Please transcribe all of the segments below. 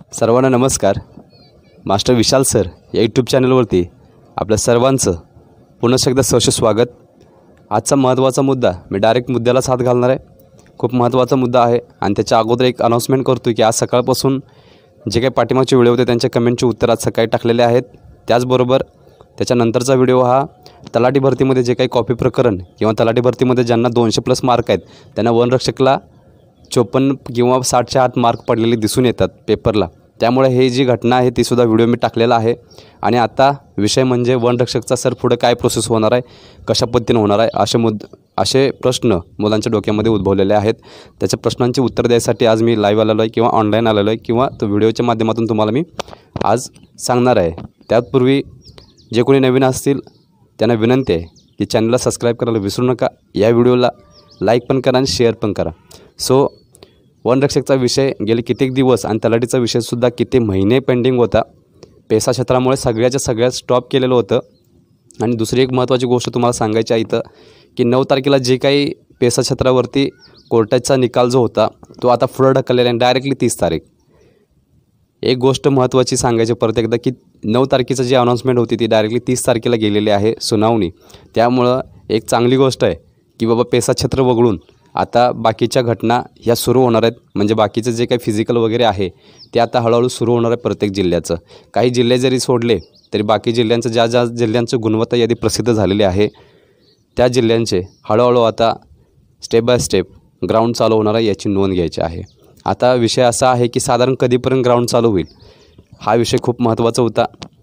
सर्वांना नमस्कार। Master Vishal sir या यूट्यूब चॅनलवरती आपल्या सर्वांचं पुन्हा एकदा सहर्ष स्वागत। आजचा महत्त्वाचा मुद्दा मी डायरेक्ट मुद्द्यालाच हात घालणार आहे। खूप महत्त्वाचा मुद्दा आहे आणि त्याच्या अगोदर एक अनाउन्समेंट करतो की आज सकाळपासून जे काही पाठीमागचे व्हिडिओ होते त्यांच्या कमेंटचे उत्तर आज सकाळी टाकलेले आहेत। त्याचबरोबर त्याच्यानंतरचा व्हिडिओ हा तलाठी भरतीमध्ये जे काही कॉपी प्रकरण किंवा तलाठी भरतीमध्ये ज्यांना 200+ मार्क आहेत त्यांना वनरक्षकला 54 किंवा 60च्या आत मार्क पडलेले दिसून येतात पेपरला। त्यामुळे हे जी घटना आहे ती सुद्धा व्हिडिओ मी टाकलेला आहे। आणि आता विषय म्हणजे वनरक्षकचा सर पुढे काय प्रोसेस होणार आहे, कशा पद्धतीने होणार आहे, असे प्रश्न मुलांच्या डोक्यामध्ये उद्भवलेले आहेत। त्याच्या प्रश्नांची उत्तर द्यायसाठी आज मी लाईव्ह आलेलो आहे किंवा ऑनलाईन आलेलो आहे किंवा तो व्हिडिओच्या माध्यमातून तुम्हाला मी आज सांगणार आहे। त्यापूर्वी जे कोणी नवीन असतील त्यांना विनंती आहे की चॅनलला सबस्क्राईब करायला विसरू नका, या व्हिडिओला लाईक पण करा आणि शेअर पण करा। सो वनरक्षकचा विषय गेले कित्येक दिवस आणि तलाठीचा विषयसुद्धा किती महिने पेंडिंग होता। पेसा क्षेत्रामुळे सगळ्यात स्टॉप केलेलं होतं। आणि दुसरी एक महत्त्वाची गोष्ट तुम्हाला सांगायची आहे इथं की 9 तारखेला जे काही पेसा क्षेत्रावरती कोर्टाचा निकाल जो होता तो आता पुढे ढकललेला आहे डायरेक्टली 30 तारीख। एक गोष्ट महत्त्वाची सांगायची परत एकदा की 9 तारखेचं जी अनाउन्समेंट होती ती डायरेक्टली 30 तारखेला गेलेली आहे सुनावणी। त्यामुळं एक चांगली गोष्ट आहे की बाबा पेसा क्षेत्र वगळून आता बाकीच्या घटना ह्या सुरू होणार आहेत। म्हणजे बाकीचं जे काही फिजिकल वगैरे आहे ते आता हळूहळू सुरू होणार आहे प्रत्येक जिल्ह्याचं। काही जिल्हे जरी सोडले तरी बाकी जिल्ह्यांचं ज्या जिल्ह्यांचं गुणवत्ता यादी प्रसिद्ध झालेली आहे त्या जिल्ह्यांचे हळूहळू आता स्टेप बाय स्टेप ग्राउंड चालू होणार आहे याची नोंद घ्यायची आहे। आता विषय असा आहे की साधारण कधीपर्यंत ग्राउंड चालू होईल हा विषय खूप महत्त्वाचा होता।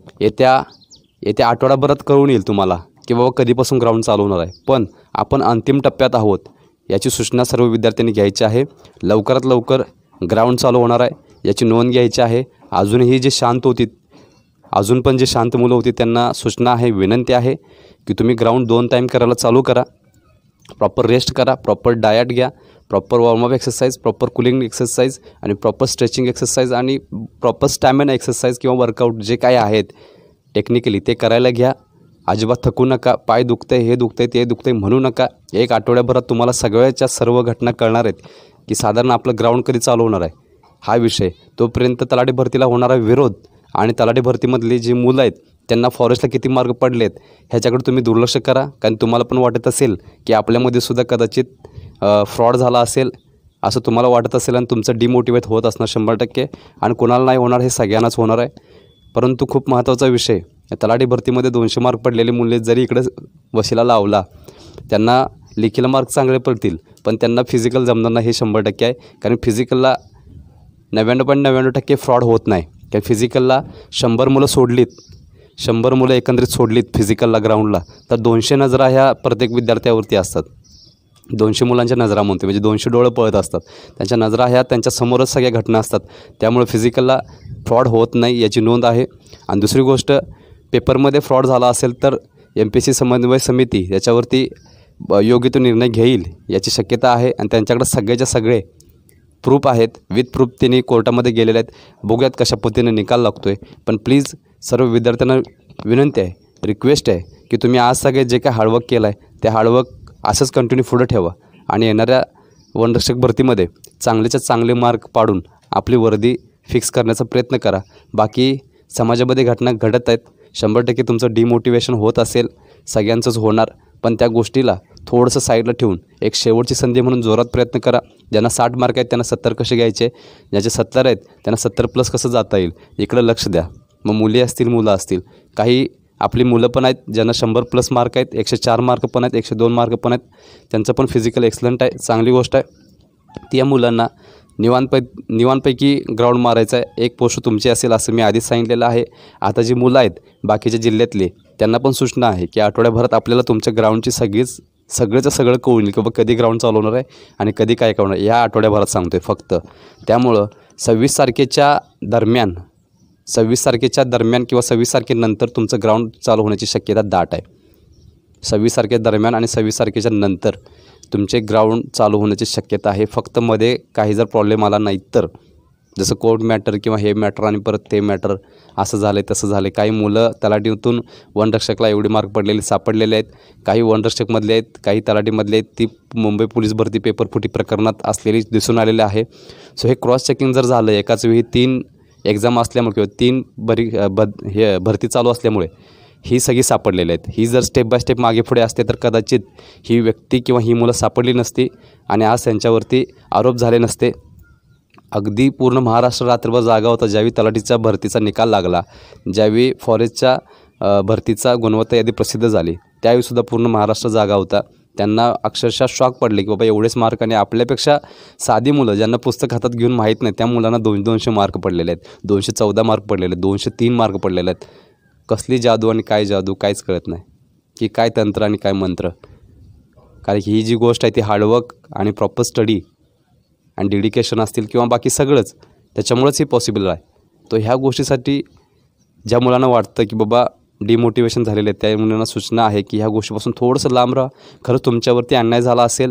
येत्या आठवडाभरात कळून येईल तुम्हाला की बाबा कधीपासून ग्राउंड चालू होणार आहे। पण आपण अंतिम टप्प्यात आहोत याची सूचना सर्व विद्यार्थ्यांनी घ्यायची आहे। लवकरात लवकर ग्राउंड चालू होणार आहे याची नोंद घ्यायची आहे। अजूनही जे शांत होती अजून पण जे शांत मुलं होती त्यांना सूचना आहे, विनंती आहे की तुम्ही ग्राउंड 2 टाईम करायला चालू करा। प्रॉपर रेस्ट करा, प्रॉपर डायट घ्या, proper warm up exercise, proper cooling exercise आणि प्रॉपर स्ट्रेचिंग एक्सरसाइज आणि प्रॉपर स्टॅमिना एक्सरसाइज किंवा वर्कआउट जे काय आहेत टेक्निकली ते करायला घ्या। अजिबात थकू नका, पाय दुखते, हे दुखते, ते दुखते म्हणू नका। एक आठवड्याभरात तुम्हाला सगळ्याच्या सर्व घटना कळणार आहेत की साधारण आपलं ग्राउंड कधी चालू होणार आहे हा विषय। तोपर्यंत तलाठी भरतीला होणारा विरोध आणि तलाठी भरतीमधली जी मुलं आहेत त्यांना फॉरेस्टला किती मार्क पडलेत ह्याच्याकडे तुम्ही दुर्लक्ष करा। कारण तुम्हाला पण वाटत असेल की आपल्यामध्ये सुद्धा कदाचित फ्रॉड झाला असेल असं तुम्हाला वाटत असेल आणि तुमचं डिमोटिवेट होत असणार 100%। आणि कोणाला नाही होणार हे सगळ्यांनाच होणार आहे। परंतु खूप महत्त्वाचा विषय तलाठी भरतीमध्ये 200 मार्क पडलेले मुले जरी इकडे वशिला लावला त्यांना लेखीला मार्क चांगले पडतील पण त्यांना फिजिकल जमणार नाही हे 100% आहे। कारण फिजिकलला 99.99% फ्रॉड होत नाही। कारण फिजिकलला 100 मुलं सोडलीत, 100 मुलं एकंदरीत सोडलीत फिजिकलला ग्राउंडला तर 200 नजरा ह्या प्रत्येक विद्यार्थ्यावरती असतात। 200 मुलांच्या नजरा म्हणते म्हणजे 200 डोळे पळत असतात, त्यांच्या नजरा ह्या त्यांच्यासमोरच सगळ्या घटना असतात। त्यामुळे फिजिकलला फ्रॉड होत नाही याची नोंद आहे। आणि दुसरी गोष्ट पेपरमध्ये फ्रॉड झाला असेल तर MPSC समन्वय समिती याच्यावरती योग्य तो निर्णय घेईल याची शक्यता आहे। आणि त्यांच्याकडे सगळ्याच्या सगळे प्रूफ आहेत, विथ प्रूफ त्यांनी कोर्टामध्ये गेलेले आहेत। बघूयात कशा पद्धतीने निकाल लागतो आहे। पण प्लीज सर्व विद्यार्थ्यांना विनंती आहे, रिक्वेस्ट आहे की तुम्ही आज सगळे जे काय हार्डवर्क केलं आहे ते हार्डवर्क असंच कंटिन्यू पुढे ठेवा आणि येणाऱ्या वनरक्षक भरतीमध्ये चांगल्याच्या चांगले मार्क पाडून आपली वर्दी फिक्स करण्याचा प्रयत्न करा। बाकी समाजामध्ये घटना घडत आहेत, 100% तुमचं डिमोटिवेशन होत असेल, सगळ्यांचंच होणार। पण त्या गोष्टीला थोडंसं साईडला ठेवून एक शेवटची संधी म्हणून जोरात प्रयत्न करा। ज्यांना 60 मार्क आहेत त्यांना 70 कसे घ्यायचे, ज्याचे 70 आहेत त्यांना 70+ कसं जाता येईल इकडं लक्ष द्या। मग मुली असतील, मुलं असतील, काही आपली मुलं पण आहेत ज्यांना 100+ मार्क आहेत, 104 मार्क पण आहेत, 102 मार्क पण आहेत, त्यांचं पण फिजिकल एक्सलंट आहे, चांगली गोष्ट आहे। त्या मुलांना निवांतपैकी ग्राउंड मारायचा आहे। एक पोस्ट तुमची असेल असं मी आधीच सांगितलेलं आहे। आता जी मुलं आहेत बाकीच्या जिल्ह्यातले त्यांना पण सूचना आहे की आठवड्याभरात आपल्याला तुमच्या ग्राउंडची सगळंचं सगळं कळून की बाबा कधी ग्राउंड चालू होणार आहे आणि कधी काय होणार या आठवड्याभरात सांगतो आहे फक्त। त्यामुळं 26 तारखेच्या दरम्यान किंवा 26 तारखेनंतर तुमचं ग्राउंड चालू होण्याची शक्यता दाट आहे। 26 तारखेदरम्यान आणि 26 तारखेच्या नंतर तुमचे ग्राउंड चालू होण्याची शक्यता आहे। फक्त मध्ये काही जर प्रॉब्लेम आला नाही तर जसं कोर्ट मॅटर किंवा हे मॅटर आणि परत ते मॅटर असं झालं आहे तसं झालं आहे, काही मुलं तलाठीतून वनरक्षकला एवढे मार्क पडलेले सापडलेले आहेत, काही वनरक्षकमधले आहेत, काही तलाठीमधले आहेत, ती मुंबई पोलीस भरती पेपर फुटी प्रकरणात असलेली दिसून आलेले आहे। सो हे क्रॉस चेकिंग जर झालं एकाच वेळी 3 एक्झाम असल्यामुळे किंवा 3 भरती चालू असल्यामुळे ही सगळी सापडलेली आहेत. ही जर स्टेप बाय स्टेप मागे पुढे असते तर कदाचित ही व्यक्ती किंवा ही मुलं सापडली नसती आणि आज त्यांच्यावरती आरोप झाले नसते. अगदी पूर्ण महाराष्ट्र रात्रभर जागा होता. ज्यावेळी तलाठीच्या भरतीचा निकाल लागला, ज्यावेळी फॉरेस्टच्या भरतीचा गुणवत्ता यादी प्रसिद्ध झाली, त्यावेळीसुद्धा पूर्ण महाराष्ट्र जागा होता. त्यांना अक्षरशः शॉक पडले की बाबा एवढेच मार्क, आणि आपल्यापेक्षा साधी मुलं ज्यांना पुस्तक हातात घेऊन माहीत नाही त्या मुलांना 200 मार्क पडलेले आहेत, 214 मार्क पडलेले आहेत, 203 मार्क पडलेले आहेत. कसली जादू आणि काय जादू काहीच कळत नाही की काय तंत्र आणि काय मंत्र. कारण की ही जी गोष्ट आहे ती हार्डवर्क आणि प्रॉपर स्टडी आणि डेडिकेशन असतील किंवा बाकी सगळंच त्याच्यामुळेच ही पॉसिबल आहे. तो ह्या गोष्टीसाठी ज्या मुलांना वाटतं की बाबा डिमोटिवेशन झालेलं आहे त्या मुलांना सूचना आहे की ह्या गोष्टीपासून थोडंसं लांब राहा. खरंच तुमच्यावरती अन्याय झाला असेल,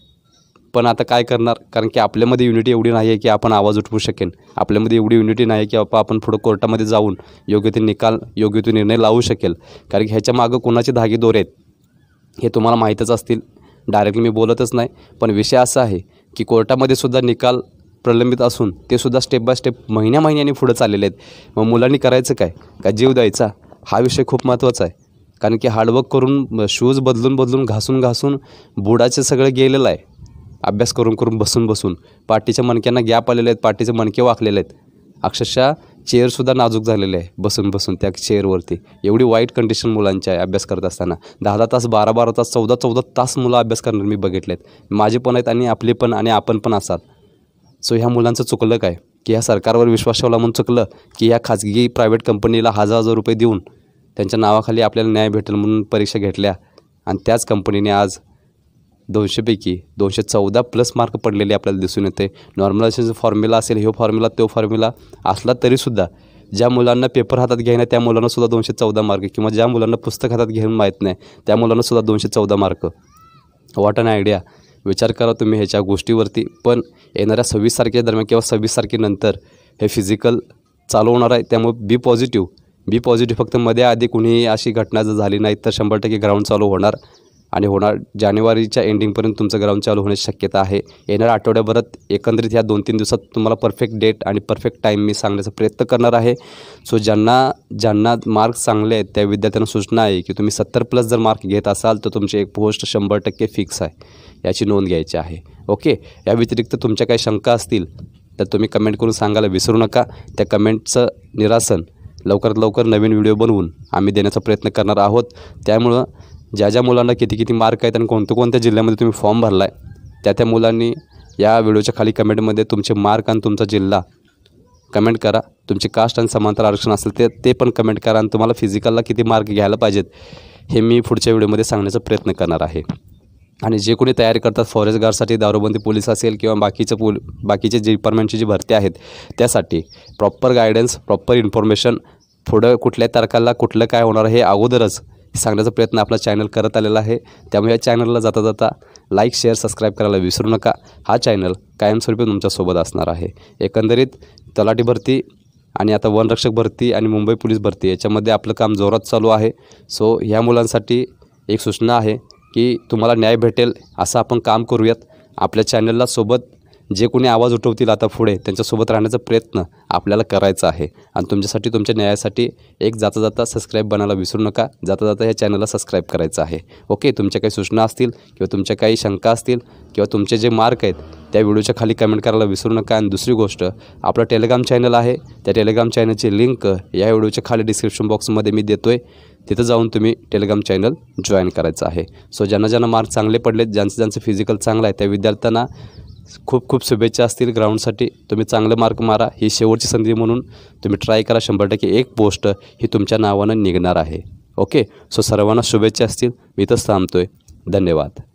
पण आता काय करणार, कारण की आपल्यामध्ये युनिटी एवढी नाही आहे की आपण आवाज उठवू शकेन. आपल्यामध्ये एवढी युनिटी नाही की आपण पुढं कोर्टामध्ये जाऊन योग्य ते निकाल, योग्य ते निर्णय लावू शकेल. कारण की ह्याच्या मागं कोणाचे धागेदोरे आहेत हे तुम्हाला माहीतच असतील. डायरेक्टली मी बोलतच नाही, पण विषय असा आहे की कोर्टामध्ये सुद्धा निकाल प्रलंबित असून ते सुद्धा स्टेप बाय स्टेप महिन्याने पुढे चाललेले आहेत. मग मुलांनी करायचं काय, का जीव द्यायचा? हा विषय खूप महत्त्वाचा आहे. कारण की हार्डवर्क करून शूज बदलून घासून बुडाचं सगळं गेलेलं आहे. अभ्यास करून बसून पाठीच्या मणक्यांना गॅप आलेले आहेत, पाठीचे मणके वाकलेले आहेत. अक्षरशः चेअरसुद्धा नाजूक झालेले आहे बसून त्या चेअरवरती. एवढी वाईट कंडिशन मुलांची आहे अभ्यास करत असताना. 10 तास 12 तास 14 तास मुलं अभ्यास करणार मी बघितलेत. माझे पण आहेत आणि आपले पण आणि आपण पण असाल. सो ह्या मुलांचं चुकलं काय की ह्या सरकारवर विश्वास ठेवला म्हणून चुकलं की ह्या खाजगी प्रायव्हेट कंपनीला हजार रुपये देऊन त्यांच्या नावाखाली आपल्याला न्याय भेटेल म्हणून परीक्षा घेतल्या आणि त्याच कंपनीने आज 200 पैकी 214+ मार्क पडलेले आपल्याला दिसून येते. नॉर्मलायझेशनचा फॉर्म्युला असेल, ह्यो फॉर्म्युला तो फॉर्म्युला असला तरीसुद्धा ज्या मुलांना पेपर हातात घ्यायना त्या मुलांनासुद्धा 214 मार्क, किंवा ज्या मुलांना पुस्तक हातात घेऊन माहीत नाही त्या मुलांनासुद्धा 214 मार्क. What an idea. विचार करा तुम्ही ह्याच्या गोष्टीवरती. पण येणाऱ्या 26 तारखेदरम्यान किंवा 26 तारखेनंतर हे फिजिकल चालू होणार आहे. त्यामुळे बी पॉझिटिव्ह. फक्त मध्ये आधी कुणीही अशी घटना जर झाली नाही तर 100% ग्राउंड चालू होणार आणि जानेवारीच्या एंडिंगपर्यंत तुमचं ग्राउंड चालू होण्याची शक्यता आहे. येणाऱ्या आठवड्याभरात एकंदरीत ह्या 2-3 दिवसात तुम्हाला परफेक्ट डेट आणि परफेक्ट टाईम मी सांगण्याचा प्रयत्न करणार आहे. सो ज्यांना मार्क्स चांगले आहेत त्या विद्यार्थ्यांना सूचना आहे की तुम्ही 70+ जर मार्क घेत असाल तर तुमची एक पोस्ट 100% फिक्स आहे, याची नोंद घ्यायची आहे. ओके. या व्यतिरिक्त तुमच्या काही शंका असतील तर तुम्ही कमेंट करून सांगायला विसरू नका. त्या कमेंटचं निरासन लवकरात लवकर नवीन व्हिडिओ बनवून आम्ही देण्याचा प्रयत्न करणार आहोत. त्यामुळं ज्या मुलांना किती मार्क आहेत आणि कोणत्या जिल्ह्यामध्ये तुम्ही फॉर्म भरला आहे त्या मुलांनी या व्हिडिओच्या खाली कमेंटमध्ये तुमचे मार्क आणि तुमचा जिल्हा कमेंट करा. तुमची कास्ट आणि समांतर आरक्षण असेल ते पण कमेंट करा. आणि तुम्हाला फिजिकलला किती मार्क घ्यायला पाहिजेत हे मी पुढच्या व्हिडिओमध्ये सांगण्याचा प्रयत्न करणार आहे. आणि जे कोणी तयारी करतात फॉरेस्ट गार्डसाठी, दारूबंदी पोलीस असेल किंवा बाकीचे जे डिपार्टमेंटची जी भरती आहेत त्यासाठी प्रॉपर गायडन्स, प्रॉपर इन्फॉर्मेशन, पुढं कुठल्या तारखाला कुठलं काय होणार हे अगोदरच सांगण्याचा प्रयत्न आपला चॅनल करत आलेला आहे. त्यामुळे या चॅनलला जाता लाईक, शेअर, सबस्क्राईब करायला विसरू नका. हा चॅनल कायमस्वरूपी तुमच्यासोबत असणार आहे. एकंदरीत तलाठी भरती आणि आता वनरक्षक भरती आणि मुंबई पोलीस भरती याच्यामध्ये आपलं काम जोरात चालू आहे. सो ह्या मुलांसाठी एक सूचना आहे की तुम्हाला न्याय भेटेल असं आपण काम करूयात. आपल्या चॅनलला सोबत जे कोणी आवाज उठवतील आता पुढे त्यांच्यासोबत राहण्याचा प्रयत्न आपल्याला करायचा आहे. आणि तुमच्यासाठी, तुमच्या न्यायासाठी एक जाता सबस्क्राईब बनायला विसरू नका. जाता ह्या चॅनलला सबस्क्राईब करायचं आहे. ओके. तुमच्या काही सूचना असतील किंवा तुमच्या काही शंका असतील किंवा तुमचे जे मार्क आहेत त्या व्हिडिओच्या खाली कमेंट करायला विसरू नका. आणि दुसरी गोष्ट, आपलं टेलिग्राम चॅनल आहे, त्या टेलिग्राम चॅनलची लिंक या व्हिडिओच्या खाली डिस्क्रिप्शन बॉक्समध्ये मी देतो आहे. तिथं जाऊन तुम्ही टेलिग्राम चॅनल जॉईन करायचं आहे. सो ज्यांना मार्क चांगले पडलेत, ज्यांचं फिजिकल चांगलं आहे त्या विद्यार्थ्यांना खूप शुभेच्छा असतील ग्राउंडसाठी. तुम्ही चांगले मार्क मारा. ही शेवटची संधी म्हणून तुम्ही ट्राय करा. 100% एक पोस्ट ही तुमच्या नावानं निघणार आहे. ओके. सो सर्वांना शुभेच्छा असतील. मी इथंच थांबतो आहे. धन्यवाद.